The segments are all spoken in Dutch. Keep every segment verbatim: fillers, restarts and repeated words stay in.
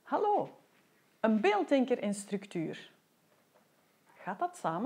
Hallo, een beelddenker en structuur. Gaat dat samen?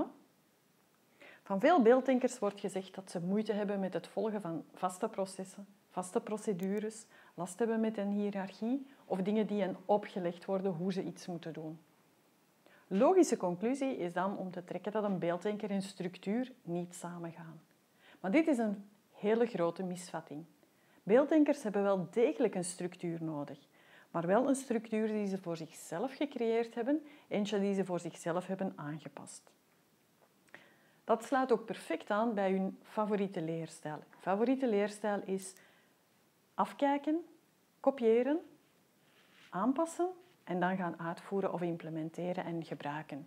Van veel beelddenkers wordt gezegd dat ze moeite hebben met het volgen van vaste processen, vaste procedures, last hebben met een hiërarchie of dingen die hen opgelegd worden hoe ze iets moeten doen. Logische conclusie is dan om te trekken dat een beelddenker en structuur niet samengaan. Maar dit is een hele grote misvatting. Beelddenkers hebben wel degelijk een structuur nodig, maar wel een structuur die ze voor zichzelf gecreëerd hebben, eentje die ze voor zichzelf hebben aangepast. Dat sluit ook perfect aan bij hun favoriete leerstijl. Favoriete leerstijl is afkijken, kopiëren, aanpassen en dan gaan uitvoeren of implementeren en gebruiken.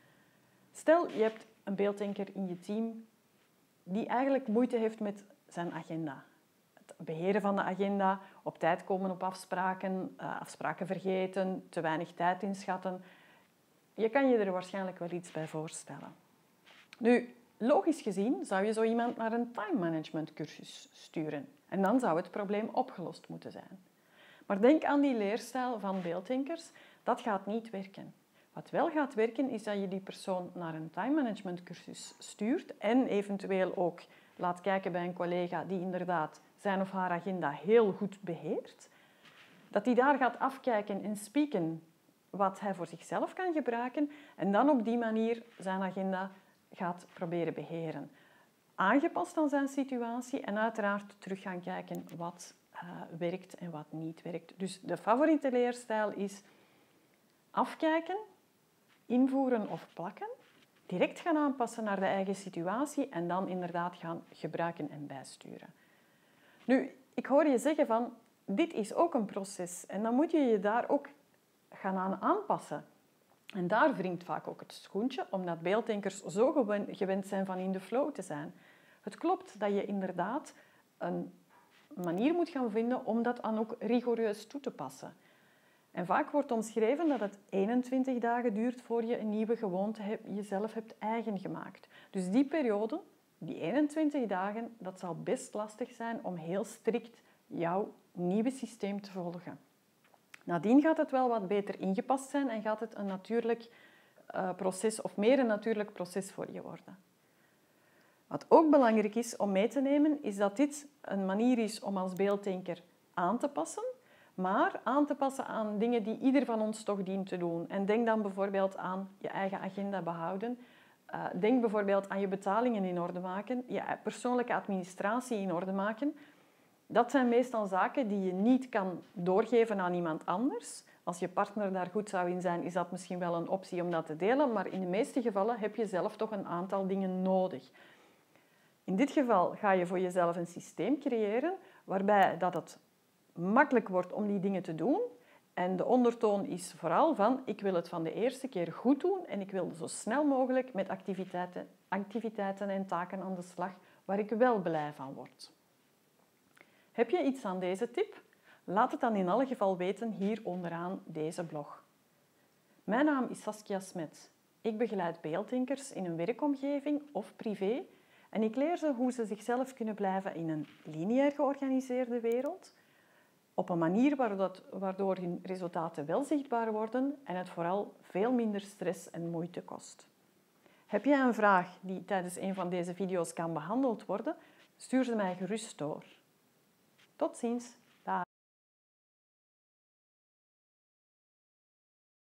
Stel, je hebt een beelddenker in je team die eigenlijk moeite heeft met zijn agenda. Het beheren van de agenda, op tijd komen op afspraken, afspraken vergeten, te weinig tijd inschatten. Je kan je er waarschijnlijk wel iets bij voorstellen. Nu, logisch gezien zou je zo iemand naar een time management cursus sturen. En dan zou het probleem opgelost moeten zijn. Maar denk aan die leerstijl van beelddenkers, dat gaat niet werken. Wat wel gaat werken, is dat je die persoon naar een time management cursus stuurt en eventueel ook laat kijken bij een collega die inderdaad zijn of haar agenda heel goed beheert. Dat hij daar gaat afkijken en spieken wat hij voor zichzelf kan gebruiken en dan op die manier zijn agenda gaat proberen beheren. Aangepast aan zijn situatie en uiteraard terug gaan kijken wat uh, werkt en wat niet werkt. Dus de favoriete leerstijl is afkijken, invoeren of plakken, direct gaan aanpassen naar de eigen situatie en dan inderdaad gaan gebruiken en bijsturen. Nu, ik hoor je zeggen van, dit is ook een proces en dan moet je je daar ook gaan aan aanpassen. En daar wringt vaak ook het schoentje, omdat beelddenkers zo gewend zijn van in de flow te zijn. Het klopt dat je inderdaad een manier moet gaan vinden om dat dan ook rigoureus toe te passen. En vaak wordt omschreven dat het eenentwintig dagen duurt voor je een nieuwe gewoonte jezelf hebt eigen gemaakt. Dus die periode, die eenentwintig dagen, dat zal best lastig zijn om heel strikt jouw nieuwe systeem te volgen. Nadien gaat het wel wat beter ingepast zijn en gaat het een natuurlijk uh, proces of meer een natuurlijk proces voor je worden. Wat ook belangrijk is om mee te nemen, is dat dit een manier is om als beelddenker aan te passen, maar aan te passen aan dingen die ieder van ons toch dient te doen. En denk dan bijvoorbeeld aan je eigen agenda behouden. Uh, denk bijvoorbeeld aan je betalingen in orde maken, je persoonlijke administratie in orde maken. Dat zijn meestal zaken die je niet kan doorgeven aan iemand anders. Als je partner daar goed zou in zijn, is dat misschien wel een optie om dat te delen, maar in de meeste gevallen heb je zelf toch een aantal dingen nodig. In dit geval ga je voor jezelf een systeem creëren waarbij dat het makkelijk wordt om die dingen te doen. En de ondertoon is vooral van, ik wil het van de eerste keer goed doen en ik wil zo snel mogelijk met activiteiten, activiteiten en taken aan de slag waar ik wel blij van word. Heb je iets aan deze tip? Laat het dan in alle geval weten hier onderaan deze blog. Mijn naam is Saskia Smet. Ik begeleid beelddenkers in een werkomgeving of privé en ik leer ze hoe ze zichzelf kunnen blijven in een lineair georganiseerde wereld, op een manier waardoor hun resultaten wel zichtbaar worden en het vooral veel minder stress en moeite kost. Heb jij een vraag die tijdens een van deze video's kan behandeld worden? Stuur ze mij gerust door. Tot ziens!